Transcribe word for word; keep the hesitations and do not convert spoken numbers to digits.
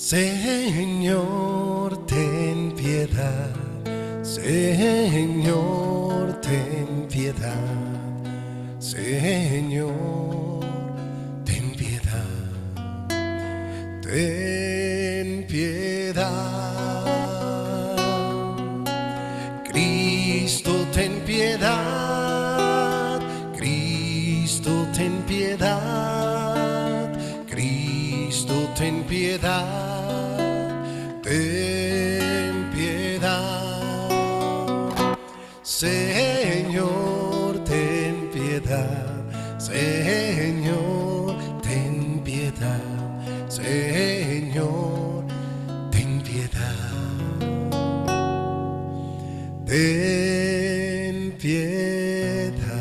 Señor, ten piedad. Señor, ten piedad. Señor, ten piedad. Ten piedad. Cristo, ten piedad. Cristo, ten piedad. Cristo, ten piedad. Ten piedad. Señor, ten piedad. Señor, ten piedad. Señor, ten piedad. Ten piedad.